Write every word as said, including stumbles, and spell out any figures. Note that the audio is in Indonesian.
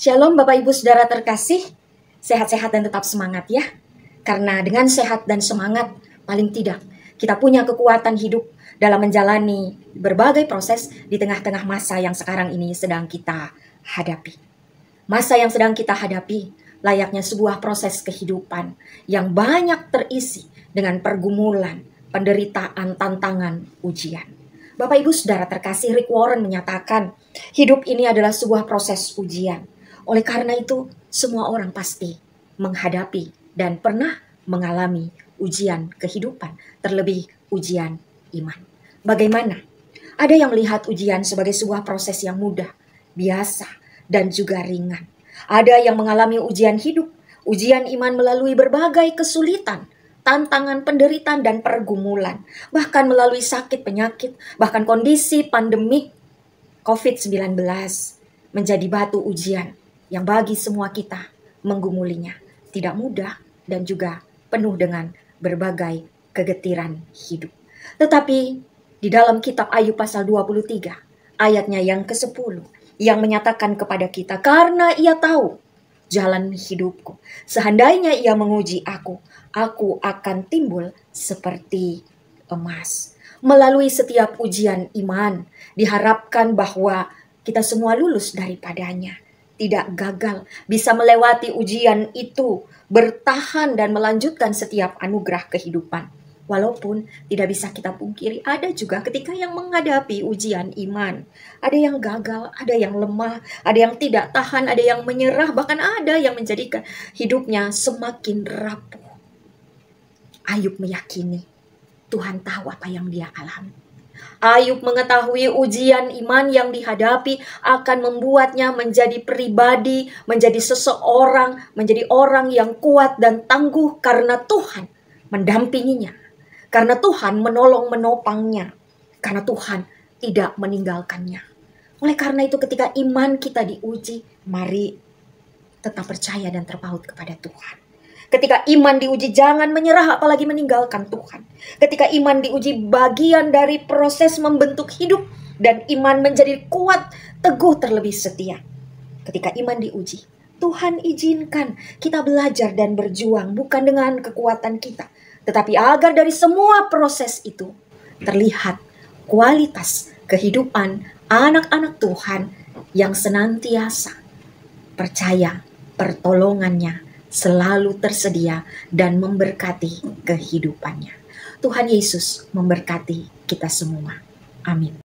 Shalom Bapak Ibu Saudara terkasih, sehat-sehat dan tetap semangat ya. Karena dengan sehat dan semangat, paling tidak kita punya kekuatan hidup dalam menjalani berbagai proses di tengah-tengah masa yang sekarang ini sedang kita hadapi. Masa yang sedang kita hadapi layaknya sebuah proses kehidupan yang banyak terisi dengan pergumulan, penderitaan, tantangan, ujian. Bapak Ibu Saudara terkasih, Rick Warren menyatakan hidup ini adalah sebuah proses ujian. Oleh karena itu, semua orang pasti menghadapi dan pernah mengalami ujian kehidupan, terlebih ujian iman. Bagaimana? Ada yang melihat ujian sebagai sebuah proses yang mudah, biasa, dan juga ringan. Ada yang mengalami ujian hidup, ujian iman melalui berbagai kesulitan, tantangan, penderitaan, dan pergumulan. Bahkan melalui sakit, penyakit, bahkan kondisi pandemik covid sembilan belas menjadi batu ujian yang bagi semua kita menggumulinya. Tidak mudah dan juga penuh dengan berbagai kegetiran hidup. Tetapi di dalam kitab Ayub pasal dua puluh tiga ayatnya yang kesepuluh yang menyatakan kepada kita, karena ia tahu jalan hidupku, seandainya ia menguji aku, aku akan timbul seperti emas. Melalui setiap ujian iman, diharapkan bahwa kita semua lulus daripadanya. Tidak gagal, bisa melewati ujian itu, bertahan dan melanjutkan setiap anugerah kehidupan. Walaupun tidak bisa kita pungkiri, ada juga ketika yang menghadapi ujian iman. Ada yang gagal, ada yang lemah, ada yang tidak tahan, ada yang menyerah, bahkan ada yang menjadikan hidupnya semakin rapuh. Ayub meyakini Tuhan tahu apa yang dia alami. Ayub mengetahui ujian iman yang dihadapi akan membuatnya menjadi pribadi, menjadi seseorang, menjadi orang yang kuat dan tangguh karena Tuhan mendampinginya. Karena Tuhan menolong menopangnya. Karena Tuhan tidak meninggalkannya. Oleh karena itu ketika iman kita diuji, mari tetap percaya dan terpaut kepada Tuhan. Ketika iman diuji, jangan menyerah apalagi meninggalkan Tuhan. Ketika iman diuji, bagian dari proses membentuk hidup dan iman menjadi kuat, teguh, terlebih setia. Ketika iman diuji, Tuhan izinkan kita belajar dan berjuang bukan dengan kekuatan kita, tetapi agar dari semua proses itu terlihat kualitas kehidupan anak-anak Tuhan yang senantiasa percaya pertolongannya selalu tersedia dan memberkati kehidupannya. Tuhan Yesus memberkati kita semua. Amin.